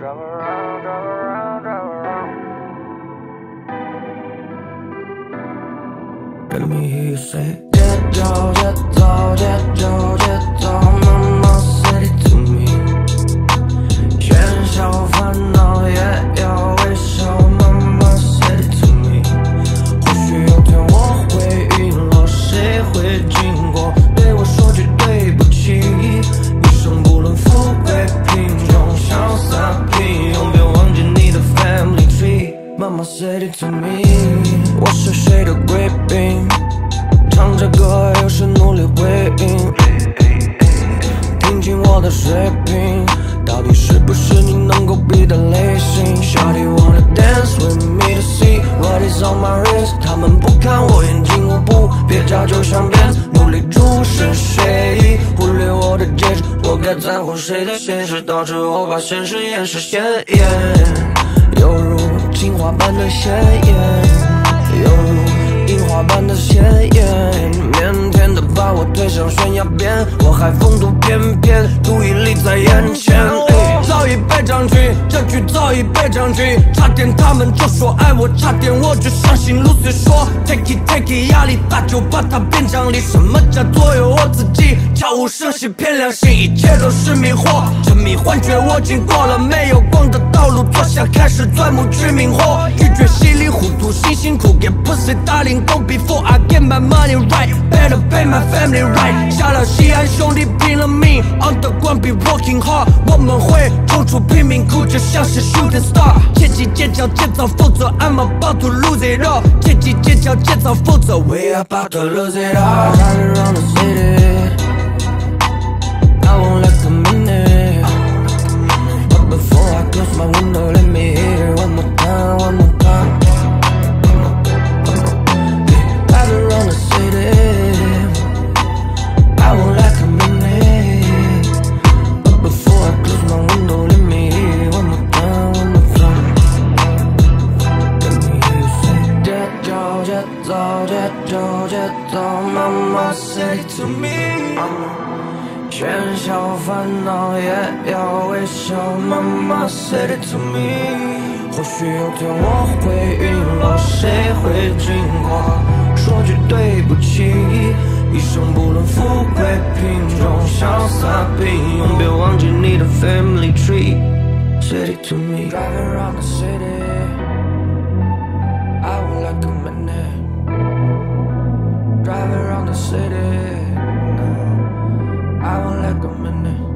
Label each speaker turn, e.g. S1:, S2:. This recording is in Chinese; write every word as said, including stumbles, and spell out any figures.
S1: around, drive around, drive around. Let me hear you say. 节奏，节奏，节奏，节奏 ，Mama said it to me。喧嚣烦恼也要微笑 ，Mama said it to me。或许有天我会陨落，谁会经过对我说句对不起？一生不论富贵贫穷，潇洒平庸，别忘记你的 family tree。Mama said it to me。我是谁的贵宾？唱着歌，有时努力回应，听清我的水平，到底是不是你能够比的类型 ？Shawty wanna dance with me to see what is on my wrist。他们不看我眼睛，我不蹩脚，就像 Benz， 努力注视谁意，忽略我的戒指，我该在乎谁的现实？导致我把现实掩饰鲜艳，犹如情话般的鲜艳，犹如。樱花般的鲜艳，腼腆的把我推上悬崖边，我还风度翩翩，注意力在眼前。早已被占据，这局早已被占据，差点他们就说爱我，差点我就相信 Lucy 说 Take it take it， 压力大就把它变奖励。什么叫左右我自己？悄无声息骗良心，一切都是迷惑，沉迷幻觉。我经过了没有光的道路，坐下开始钻木取明火，拒绝稀里糊涂，辛辛苦给 pussy darling。Go before I get my money right, better pay my family right。下了西安兄弟拼了命 ，Underground be working hard， 我们会冲出贫民窟，就像是 shooting star。切记戒掉节奏，否则 I'm about to lose it all。切记戒掉节奏，否则 we about to lose it all。Driving around the city, I won't let them in it. But before I close my window, let me hear one more time, one more time。Around the city, I won't let them in it. But before I close my window, let me hear one more time, one more time. Let me hear you say, 节奏，节奏，节奏，节奏 ，Mama said it to me。喧嚣烦恼也要微笑 ，Mama said it to me。或许有天我会陨落，谁会经过？说句对不起，一生不论富贵贫穷，潇洒平庸，别忘记你的 family tree。Said it to me. Driving around the city, I won't like a minute. Driving around the city, no, I won't like a minute.